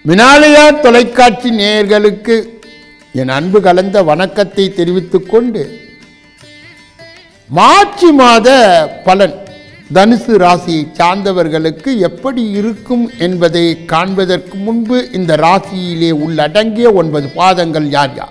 மினாலயா தொலைக்காட்சி நேயர்களுக்கு என் அன்பு கலந்த வணக்கத்தை தெரிவித்துக் கொண்டு மார்ச் மாத பலன் தனுசு ராசியை சார்ந்தவர்களுக்கு எப்படி இருக்கும் என்பதை காண்பதற்கு முன்பு இந்த ராசியிலே உள்ளடங்கிய 9 பாதங்கள் யார் யார்?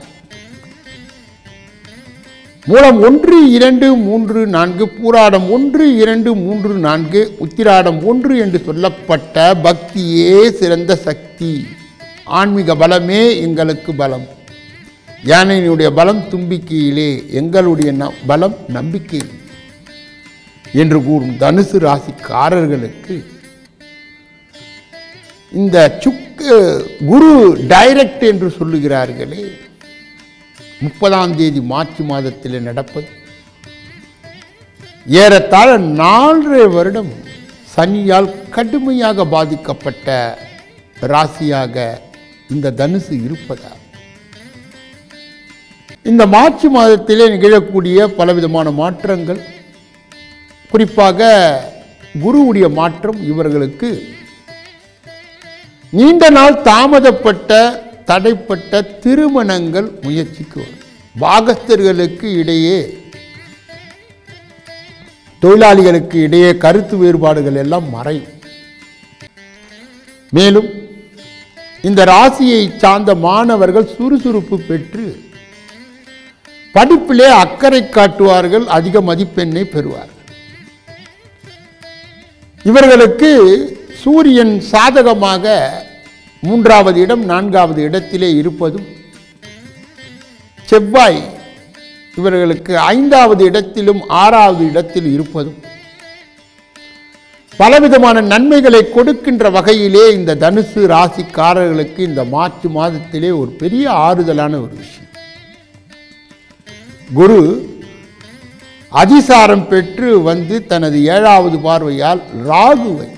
மூலம் 1, 2, 3, 4, பூராடம் 1, 2, 3, 4, உத்திராடம் 1 என்று சொல்லப்பட்ட பக்தியே சிறந்த சக்தி. ஆன்மீக பலமே எங்களுக்கு பலம். யானையினுடைய பலம் தும்பிக்கையிலே, எங்களுடைய பலம் நம்பிக்கை என்று கூறும் தனுசு ராசிக்காரர்களுக்கு இந்த குரு டைரக்ட் என்று சொல்லுகிறார்களே, 30ஆம் தேதி மார்ச் மாதத்தில் நடப்பது ஏறத்தாழ 4.5 வருடம் சனியால் கடுமையாக பாதிக்கப்பட்ட ராசியாக இந்த தனுசு இருப்பதால் இந்த மார்ச் மாதத்திலே நிகழக்கூடிய பலவிதமான மாற்றங்கள், குறிப்பாக குருவுடைய மாற்றம் இவர்களுக்கு நீண்ட நாள் தாமதப்பட்ட தடைப்பட்ட திருமணங்கள் முயற்சிக்கு வரும். பாகஸ்தர்களுக்கு இடையே, தொழிலாளிகளுக்கு இடையே கருத்து வேறுபாடுகள் எல்லாம் மறையும். மேலும் இந்த ராசியை சார்ந்த மாணவர்கள் சுறுசுறுப்பு பெற்று படிப்பிலே அக்கறை காட்டுவார்கள், அதிக மதிப்பெண்ணை பெறுவார்கள். இவர்களுக்கு சூரியன் சாதகமாக 3வது இடம் 4வது இடத்திலே இருப்பதும், செவ்வாய் இவர்களுக்கு 5வது இடத்திலும் 6வது இடத்தில் இருப்பதும் பலவிதமான நன்மைகளை கொடுக்கின்ற வகையிலே இந்த தனுசு ராசிக்காரர்களுக்கு இந்த மார்ச் மாதத்திலே ஒரு பெரிய ஆறுதலான ஒரு விஷயம். குரு அதிசாரம் பெற்று வந்து தனது 7வது பார்வையால் ராகுவை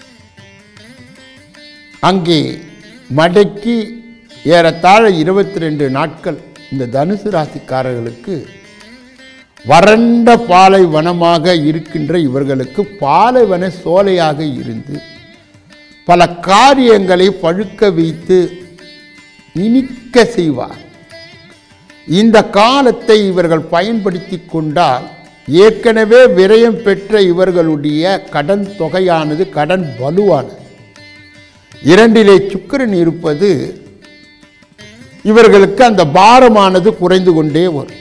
அங்கே மடக்கி ஏறத்தாழ 22 நாட்கள் இந்த தனுசு ராசிக்காரர்களுக்கு வறண்ட பாலைவனமாக இருக்கின்ற இவர்களுக்கு பாலைவன சோலையாக இருந்து பல காரியங்களை பழுக்க வைத்து இனிக்க செய்வார். இந்த காலத்தை இவர்கள் பயன்படுத்தி கொண்டால் ஏற்கனவே விரயம் பெற்ற இவர்களுடைய கடன் தொகையானது, கடன் வலுவானது, 2லே சுக்கிரன் இருப்பது இவர்களுக்கு அந்த பாரமானது குறைந்து கொண்டே வரும்.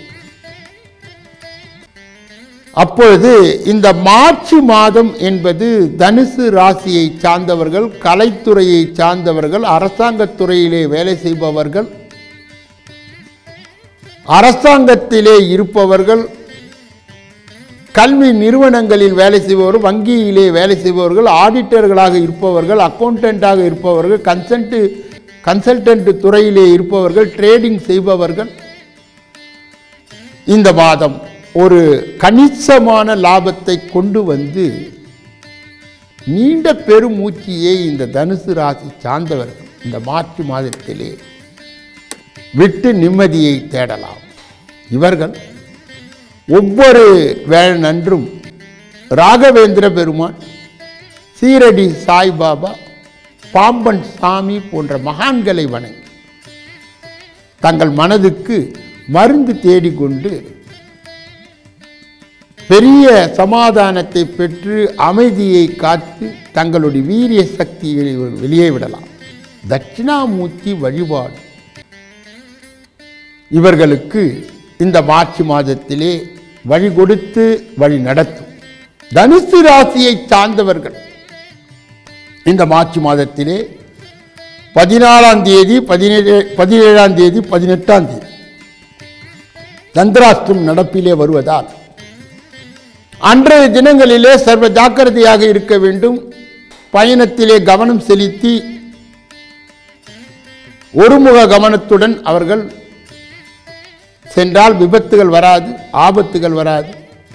அப்பொழுது இந்த மார்ச் மாதம் என்பது தனுசு ராசியை சார்ந்தவர்கள், கலைத்துறையை சார்ந்தவர்கள், அரசாங்கத்துறையிலே வேலை செய்பவர்கள், அரசாங்கத்திலே இருப்பவர்கள், கல்வி நிறுவனங்களில் வேலை செய்பவர்கள், வங்கியிலே வேலை செய்பவர்கள், ஆடிட்டர்களாக இருப்பவர்கள், அக்கௌண்டண்டாக இருப்பவர்கள், கன்சல்டன்ட் துறையிலே இருப்பவர்கள், ட்ரேடிங் செய்பவர்கள் இந்த மாதம் ஒரு கணிசமான லாபத்தை கொண்டு வந்து நீண்ட பெருமூச்சியை இந்த தனுசு ராசி சார்ந்தவர்கள் இந்த மார்ச் மாதத்திலே விட்டு நிம்மதியை தேடலாம். இவர்கள் ஒவ்வொரு வேளநன்றும் ராகவேந்திர பெருமான், சீரடி சாய்பாபா, பாம்பன் சாமி போன்ற மகான்களை வணங்கி தங்கள் மனதுக்கு மருந்து தேடிக்கொண்டு பெரிய சமாதானத்தை பெற்று அமைதியை காத்து தங்களுடைய வீரிய சக்தியை வெளியே விடலாம். தட்சிணாமூர்த்தி வழிபாடு இவர்களுக்கு இந்த மார்ச் மாதத்திலே வழி கொடுத்து வழி நடத்தும். தனுசு ராசியை சார்ந்தவர்கள் இந்த மார்ச் மாதத்திலே 14ஆம் தேதி, 17ஆம் தேதி, 18ஆம் தேதி சந்திராஷ்டம் நடப்பிலே வருவதால் அன்றைய தினங்களிலே சர்வ ஜாக்கிரதையாக இருக்க வேண்டும். பயணத்திலே கவனம் செலுத்தி ஒருமுக கவனத்துடன் அவர்கள் சென்றால் விபத்துகள் வராது, ஆபத்துகள் வராது.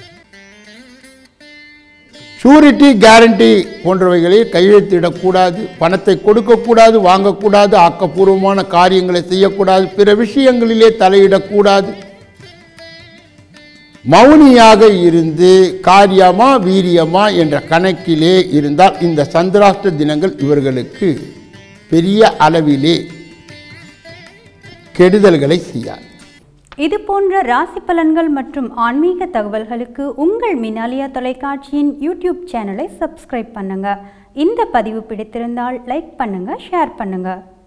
ஷூரிட்டி, கேரண்டி போன்றவைகளில் கையெழுத்திடக்கூடாது, பணத்தை கொடுக்கக்கூடாது, வாங்கக்கூடாது, ஆக்கப்பூர்வமான காரியங்களை செய்யக்கூடாது, பிற விஷயங்களிலே தலையிடக்கூடாது. மௌனியாக இருந்து காரியமா வீரியமா என்ற கணக்கிலே இருந்தால் இந்த சந்திராஷ்ட தினங்கள் இவர்களுக்கு பெரிய அளவிலே கெடுதல்களை செய்யாது. இது போன்ற ராசி பலன்கள் மற்றும் ஆன்மீக தகவல்களுக்கு உங்கள் மினாலியா தொலைக்காட்சியின் யூடியூப் சேனலை சப்ஸ்கிரைப் பண்ணுங்க. இந்த பதிவு பிடித்திருந்தால் லைக் பண்ணுங்க, ஷேர் பண்ணுங்க.